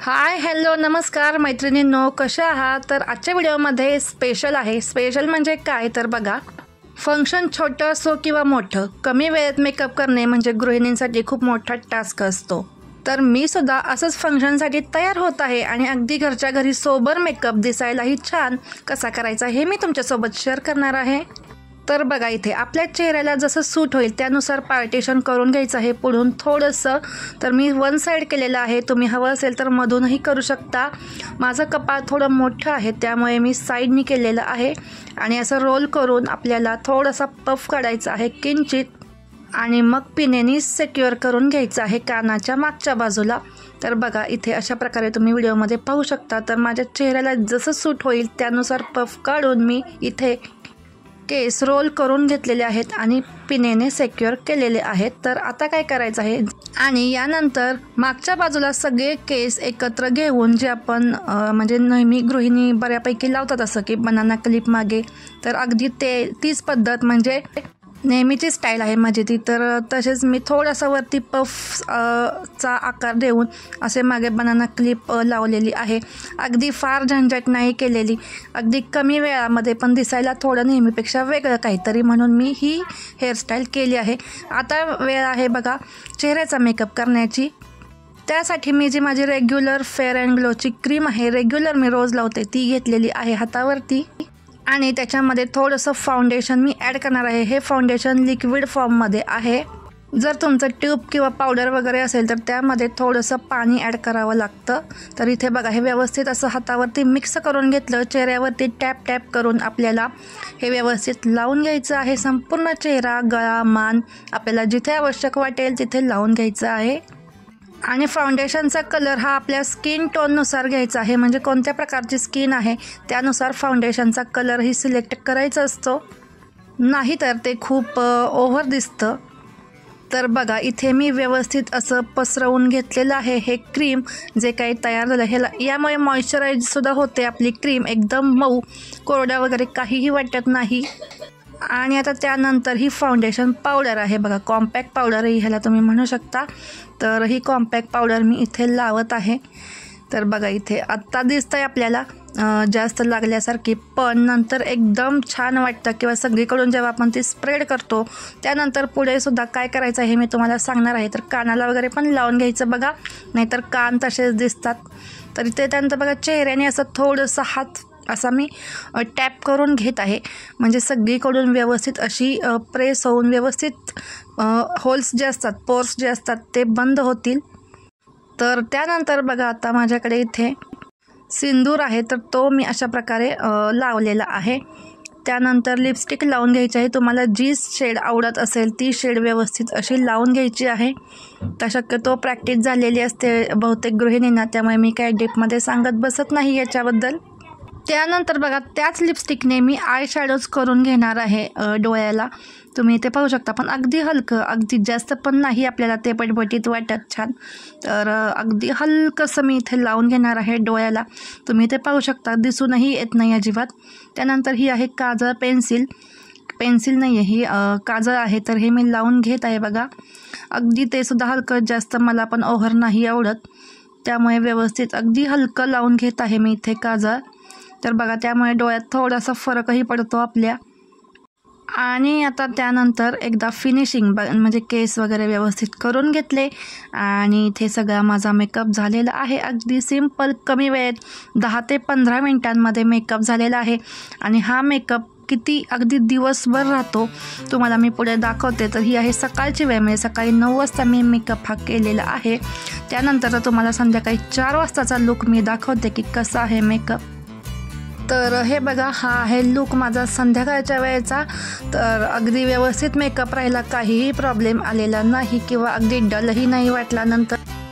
Hi hello नमस्कार मैत्रिणींनो, कशा आहात? तर आजच्या व्हिडिओमध्ये स्पेशल आहे. स्पेशल म्हणजे काय तर बघा, फंक्शन छोटं असो किंवा मोठं, कमी वेळेत मेकअप करणे म्हणजे गृहिणींसाठी खूप मोठा टास्क असतो. तर मी सुद्धा असंच फंक्शनसाठी तयार होत आहे आणि अगदी घरच्या घरी सोबर मेकअप दिसायलाही छान कसा करायचा हे मी तुमच्यासोबत शेअर करणार आहे. तर बघा, इथे आपल्या चेहऱ्याला जसं सूट होईल त्यानुसार पार्टिशन करून घ्यायचं आहे. पुढून थोडंसं, तर मी वन साईड केलेलं आहे, तुम्ही हवं असेल तर मधूनही करू शकता. माझं कपाळ थोडं मोठं आहे त्यामुळे मी साईडनी केलेलं आहे. आणि असं रोल करून आपल्याला थोडासा पफ काढायचा आहे किंचित, आणि मग पिनेनी सिक्युअर करून घ्यायचं आहे कानाच्या मागच्या बाजूला. तर बघा, इथे अशा प्रकारे तुम्ही व्हिडिओमध्ये पाहू शकता. तर माझ्या चेहऱ्याला जसं सूट होईल त्यानुसार पफ काढून मी इथे केस रोल करून घेतलेले आहेत आणि पिनेने सिक्युअर केलेले आहेत. तर आता काय करायचं आहे, आणि यानंतर मागच्या बाजूला सगळे केस एकत्र घेऊन जे आपण म्हणजे नेहमी गृहिणी बऱ्यापैकी लावतात असं की बनाना क्लिप मागे, तर अगदी तीच पद्धत म्हणजे नेहमीची स्टाईल आहे माझी ती. तर तसेच मी थोडासा वरती पफ चा आकार देऊन असे मागे बनाना क्लिप लावलेली आहे. अगदी फार झंझट नाही केलेली, अगदी कमी वेळामध्ये पण दिसायला थोडं नेहमीपेक्षा वेगळं काहीतरी म्हणून मी ही हेअरस्टाईल केली आहे. आता वेळ आहे बघा चेहऱ्याचा मेकअप करण्याची. त्यासाठी मी जी माझी रेग्युलर फेअर अँड ग्लोची क्रीम आहे, रेग्युलर मी रोज लावते, ती घेतलेली आहे हातावरती. आणि त्याच्यामध्ये थोडंसं फाउंडेशन मी ॲड करणार आहे. हे फाउंडेशन लिक्विड फॉर्ममध्ये आहे. जर तुमचं ट्यूब किंवा पावडर वगैरे असेल तर त्यामध्ये थोडंसं पाणी ॲड करावं लागतं. तर इथे बघा, हे व्यवस्थित असं हातावरती मिक्स करून घेतलं. चेहऱ्यावरती टॅप टॅप करून आपल्याला हे व्यवस्थित लावून घ्यायचं आहे. संपूर्ण चेहरा, गळा, मान आपल्याला जिथे आवश्यक वाटेल तिथे लावून घ्यायचं आहे. आणि फाउंडेशनचा कलर हा आपल्या स्किन टोननुसार घ्यायचा आहे, म्हणजे कोणत्या प्रकारची स्किन आहे त्यानुसार फाउंडेशनचा कलरही सिलेक्ट करायचा असतो, नाहीतर ते खूप ओव्हर दिसतं. तर बघा, इथे मी व्यवस्थित असं पसरवून घेतलेलं आहे हे क्रीम जे काही तयार झालं ह्याला. यामुळे मॉइश्चराईजसुद्धा होते आपली क्रीम, एकदम मऊ, कोरडा वगैरे काहीही वाटत नाही. आणि आता त्यानंतर ही फाउंडेशन पावडर आहे बघा, कॉम्पॅक्ट पावडरही ह्याला तुम्ही म्हणू शकता. तर ही कॉम्पॅक्ट पावडर मी इथे लावत आहे. तर बघा, इथे आत्ता दिसतंय आपल्याला जास्त लागल्यासारखी, पण नंतर एकदम छान वाटतं किंवा सगळीकडून जेव्हा आपण ती स्प्रेड करतो त्यानंतर पुढे सुद्धा काय करायचं हे मी तुम्हाला सांगणार आहे. तर कानाला वगैरे पण लावून घ्यायचं बघा, नाहीतर कान तसेच दिसतात. तर इथे त्यानंतर बघा, चेहऱ्याने असं थोडंसं हात असा मी टॅप करून घेत आहे, म्हणजे सगळीकडून व्यवस्थित अशी प्रेस होऊन व्यवस्थित होल्स जे असतात, पोर्स जे असतात ते बंद होतील. तर त्यानंतर बघा, आता माझ्याकडे इथे सिंदूर आहे, तर तो मी अशा प्रकारे लावलेला आहे. त्यानंतर लिपस्टिक लावून घ्यायची आहे. तुम्हाला जी शेड आवडत असेल ती शेड व्यवस्थित अशी लावून घ्यायची आहे. तर शक्यतो प्रॅक्टिस झालेली असते बहुतेक गृहिणींना, त्यामुळे मी काय डीपमध्ये सांगत बसत नाही याच्याबद्दल. त्यानंतर बघा, त्याच लिपस्टिकने मी आय शॅडोज करून घेणार आहे डोळ्याला. तुम्ही इथे पाहू शकता, पण अगदी हलकं, अगदी जास्त पण नाही आपल्याला ते पटपटीत वाटत छान. तर अगदी हलकंसं मी इथे लावून घेणार आहे डोळ्याला. तुम्ही इथे पाहू शकता, दिसूनही येत नाही अजिबात. त्यानंतर ही आहे काजळ पेन्सिल नाही आहे, ही काजळ आहे. तर हे मी लावून घेत आहे बघा, अगदी ते सुद्धा हलकं, जास्त मला पण ओव्हर नाही आवडत, त्यामुळे व्यवस्थित अगदी हलकं लावून घेत आहे मी इथे काजळ. तर बघा, त्यामुळे डोळ्यात थोडासा फरकही पडतो आपल्या. आणि आता त्यानंतर एकदा फिनिशिंग म्हणजे केस वगैरे व्यवस्थित करून घेतले आणि इथे सगळा माझा मेकअप झालेला आहे. अगदी सिंपल, कमी वेळेत 10 ते 15 मिनिटांमध्ये मेकअप झालेला आहे. आणि हा मेकअप किती अगदी दिवसभर राहतो तुम्हाला मी पुढे दाखवते. तर ही आहे सकाळची वेळ, म्हणजे सकाळी 9 वाजता मी मेकअप हा केलेला आहे. त्यानंतर तुम्हाला संध्याकाळी 4 वाजताचा लुक मी दाखवते की कसा आहे मेकअप. तर हे बघा, हा आहे लुक माझा संध्याकाळच्या वेळेचा. तर अगदी व्यवस्थित मेकअप राहिला, काहीही प्रॉब्लेम आलेला नाही किंवा अगदी डलही नाही वाटला नंतर.